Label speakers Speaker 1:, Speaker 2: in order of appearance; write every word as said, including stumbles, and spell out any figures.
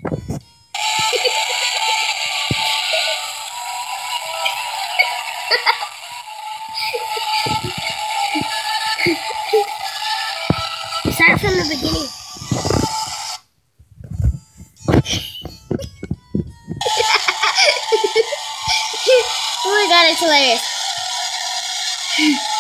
Speaker 1: Start from the beginning. Oh my god, it's hilarious.